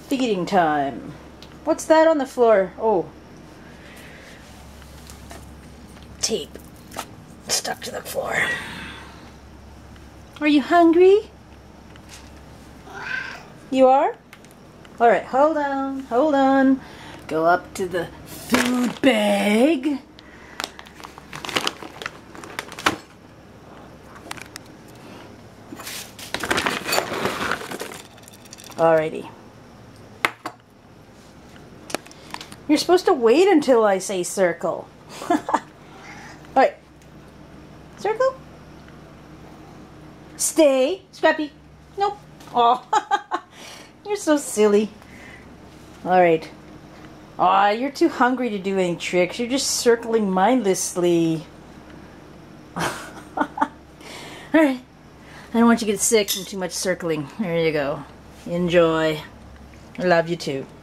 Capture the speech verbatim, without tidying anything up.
feeding time. What's that on the floor? Oh. Tape stuck to the floor. Are you hungry? You are? Alright, hold on, hold on. Go up to the food bag. Alrighty. You're supposed to wait until I say circle. Alright. Circle. Stay. Scrappy. Nope. Aw. You're so silly. Alright. Aw, you're too hungry to do any tricks. You're just circling mindlessly. Alright. I don't want you to get sick from too much circling. There you go. Enjoy. I love you too.